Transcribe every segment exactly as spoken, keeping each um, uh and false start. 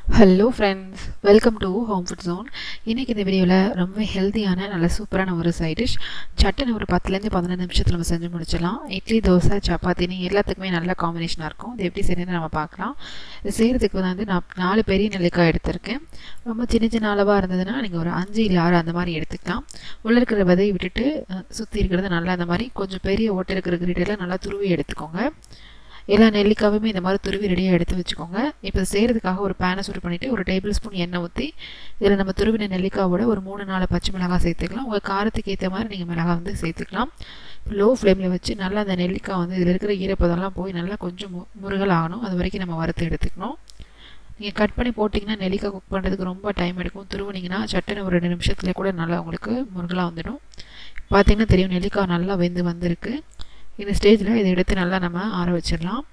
Hello friends, welcome to home food zone. இன்றைக்கி இந்த வீடியோவில் ரொம்ப ஹெல்த்தியான நல்ல சூப்பரான ஒரு சைட் டிஷ் சட்டுன்னு ஒரு பத்துலேருந்து பதினஞ்சு நிமிஷத்தில் நம்ம செஞ்சு முடிச்சிடலாம். இட்லி, தோசை, சப்பாத்தினி எல்லாத்துக்குமே நல்ல காம்பினேஷனாக இருக்கும். இது எப்படி செய்யணும்னு நம்ம பார்க்கலாம். இது செய்கிறதுக்கு வந்து நான் நாலு பெரிய நெல்லிக்காய் எடுத்திருக்கேன். ரொம்ப சின்ன சின்ன அளவாக இருந்ததுன்னா நீங்கள் ஒரு அஞ்சு இல்லை ஆறு அந்த மாதிரி எடுத்துக்கலாம். உள்ளே இருக்கிற விதையை விட்டுட்டு சுற்றி இருக்கிறத நல்லா அந்த மாதிரி கொஞ்சம் பெரிய ஓட்டை இருக்கிற கிரீடெல்லாம் நல்லா துருவி எடுத்துக்கோங்க. எல்லா நெல்லிக்காயுமே இந்த மாதிரி துருவி ரெடியாக எடுத்து வச்சுக்கோங்க. இப்போ செய்கிறதுக்காக ஒரு பேனை சூடு பண்ணிவிட்டு ஒரு டேபிள் ஸ்பூன் எண்ணெய் ஊற்றி இதில் நம்ம துருவின நெல்லிக்காவோட ஒரு மூணு நாலு பச்சை மிளகாய் சேர்த்துக்கலாம். உங்கள் காரத்துக்கு ஏற்ற மாதிரி நீங்கள் மிளகாய் வந்து சேர்த்துக்கலாம். லோ ஃப்ளேமில் வச்சு நல்லா அந்த நெல்லிக்காய் வந்து இதில் இருக்கிற ஈரப்பதெல்லாம் போய் நல்லா கொஞ்சம் முருகல் ஆகணும். அது வரைக்கும் நம்ம வறுத்து எடுத்துக்கணும். நீங்கள் கட் பண்ணி போட்டிங்கன்னா நெல்லிக்காய் குக் பண்ணுறதுக்கு ரொம்ப டைம் எடுக்கும். துருவினீங்கன்னா சட்டுன்னு ஒரு ரெண்டு நிமிஷத்துல கூட நல்லா உங்களுக்கு முருகலாக வந்துடும். பார்த்திங்கன்னா தெரியும், நெல்லிக்காய் நல்லா வெந்து வந்திருக்கு. இந்த ஸ்டேஜில் இதை எடுத்து நல்லா நம்ம ஆற வச்சிடலாம்.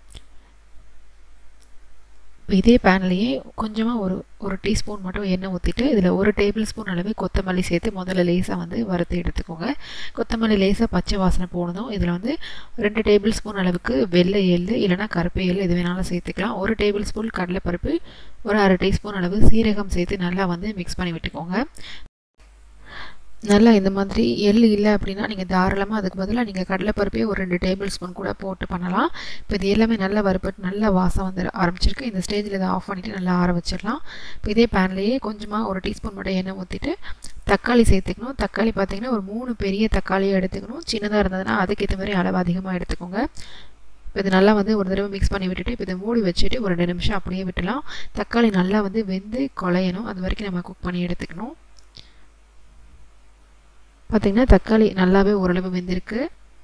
இதே பேன்லேயே கொஞ்சமாக ஒரு ஒரு டீஸ்பூன் மட்டும் எண்ணெய் ஊற்றிட்டு இதில் ஒரு டேபிள் ஸ்பூன் அளவு கொத்தமல்லி சேர்த்து முதல்ல லேசாக வந்து வறுத்து எடுத்துக்கோங்க. கொத்தமல்லி லேசாக பச்சை வாசனை போனதும் இதில் வந்து ரெண்டு டேபிள் ஸ்பூன் அளவுக்கு வெள்ளை எள்ளு இல்லைனா கருப்பு எள்ளு எது வேணாலும் சேர்த்துக்கலாம். ஒரு டேபிள் ஸ்பூன் கடலைப்பருப்பு, ஒரு அரை டீஸ்பூன் அளவு சீரகம் சேர்த்து நல்லா வந்து மிக்ஸ் பண்ணி விட்டுக்கோங்க. நல்லா இந்த மாதிரி எள்ளு இல்லை அப்படின்னா நீங்கள் தாராளமாக அதுக்கு பதிலாக நீங்கள் கடலைப்பருப்பே ஒரு ரெண்டு டேபிள் ஸ்பூன் கூட போட்டு பண்ணலாம். இப்போ இது எல்லாமே நல்லா வறுப்பட்டு நல்லா வாசம் வந்து ஆரம்பிச்சிருக்கு. இந்த ஸ்டேஜில் இதை ஆஃப் பண்ணிவிட்டு நல்லா ஆற வச்சிடலாம். இப்போ இதே பேன்லேயே கொஞ்சமாக ஒரு டீஸ்பூன் மட்டும் எண்ணெய் ஊற்றிட்டு தக்காளி சேர்த்துக்கணும். தக்காளி பார்த்திங்கன்னா ஒரு மூணு பெரிய தக்காளியை எடுத்துக்கணும். சின்னதாக இருந்ததுன்னா அதுக்கேற்ற மாதிரி அளவு அதிகமாக எடுத்துக்கோங்க. இப்போ இது நல்லா வந்து ஒரு தடவை மிக்ஸ் பண்ணி விட்டுட்டு இப்போ இதை மூடி வச்சுட்டு ஒரு ரெண்டு நிமிஷம் அப்படியே விட்டுலாம். தக்காளி நல்லா வந்து வெந்து குழையணும். அது வரைக்கும் நம்ம குக் பண்ணி எடுத்துக்கணும். பார்த்திங்கன்னா தக்காளி நல்லாவே ஓரளவு வெந்திருக்கு.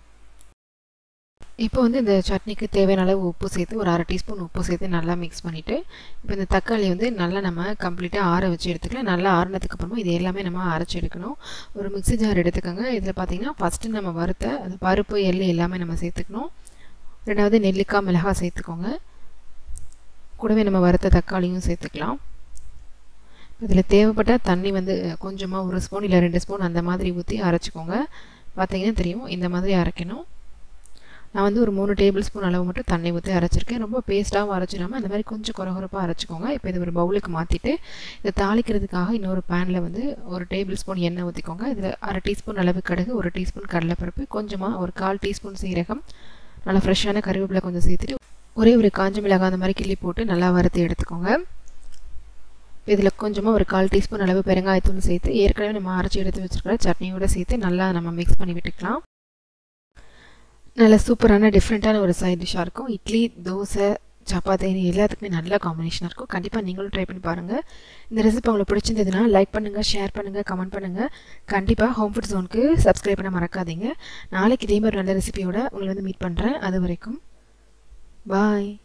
இப்போ வந்து இந்த சட்னிக்கு தேவையான அளவு உப்பு சேர்த்து ஒரு அரை டீஸ்பூன் உப்பு சேர்த்து நல்லா மிக்ஸ் பண்ணிவிட்டு இப்போ இந்த தக்காளி வந்து நல்லா நம்ம கம்ப்ளீட்டாக ஆற வச்சு எடுத்துக்கலாம். நல்லா ஆறினதுக்கு அப்புறமா இது எல்லாமே நம்ம அரைச்சி எடுக்கணும். ஒரு மிக்ஸி ஜார் எடுத்துக்கோங்க. இதில் பார்த்திங்கன்னா ஃபஸ்ட்டு நம்ம வறுத்த அந்த பருப்பு எள்ளு எல்லாமே நம்ம சேர்த்துக்கணும். ரெண்டாவது நெல்லிக்காய், மிளகாய் சேர்த்துக்கோங்க. கூடவே நம்ம வறுத்த தக்காளியும் சேர்த்துக்கலாம். இதில் தேவைப்பட்ட தண்ணி வந்து கொஞ்சமாக ஒரு ஸ்பூன் இல்லை ரெண்டு ஸ்பூன் அந்த மாதிரி ஊற்றி அரைச்சிக்கோங்க. பார்த்திங்கன்னா தெரியும், இந்த மாதிரி அரைக்கணும். நான் வந்து ஒரு மூணு டேபிள் ஸ்பூன் அளவு மட்டும் தண்ணி ஊற்றி அரைச்சிருக்கேன். ரொம்ப பேஸ்ட்டாகவும் அரைச்சிடாமல் அந்த மாதிரி கொஞ்சம் குறகுறப்பாக அரைச்சிக்கோங்க. இப்போ இது ஒரு பவுலுக்கு மாற்றிட்டு இதை தாளிக்கிறதுக்காக இன்னொரு பேனில் வந்து ஒரு டேபிள் ஸ்பூன் எண்ணெய் ஊற்றிக்கோங்க. இதில் அரை டீஸ்பூன் அளவு கடுகு, ஒரு டீஸ்பூன் கடலைப்பருப்பு, கொஞ்சமாக ஒரு கால் டீஸ்பூன் சீரகம், நல்லா ஃப்ரெஷ்ஷான கருவேப்பிலை கொஞ்சம் சேர்த்துட்டு ஒரே ஒரு காஞ்ச மிளகாய் அந்த மாதிரி கிள்ளி போட்டு நல்லா வறுத்து எடுத்துக்கோங்க. இதில் கொஞ்சமாக ஒரு கால் டீஸ்பூன் அளவு பெருங்காயத்தூள் சேர்த்து ஏற்கனவே நம்ம அரைச்சி எடுத்து வச்சுருக்கிற சட்னியோடு சேர்த்து நல்லா நம்ம மிக்ஸ் பண்ணி விட்டுக்கலாம். நல்ல சூப்பரான டிஃப்ரெண்ட்டான ஒரு சைட் டிஷ்ஷாக இருக்கும். இட்லி, தோசை, சப்பாத்தி எல்லாத்துக்குமே நல்ல காம்பினேஷனாக இருக்கும். கண்டிப்பாக நீங்களும் ட்ரை பண்ணி பாருங்கள். இந்த ரெசிபி உங்களுக்கு பிடிச்சிருந்ததுன்னா லைக் பண்ணுங்கள், ஷேர் பண்ணுங்கள், கமெண்ட் பண்ணுங்கள். கண்டிப்பாக ஹோம் ஃபுட் ஜோனுக்கு சப்ஸ்கிரைப் பண்ண மறக்காதீங்க. நாளைக்கு இதே மாதிரி நல்ல ரெசிபியோட உங்களை வந்து மீட் பண்ணுறேன். அது வரைக்கும் பாய்.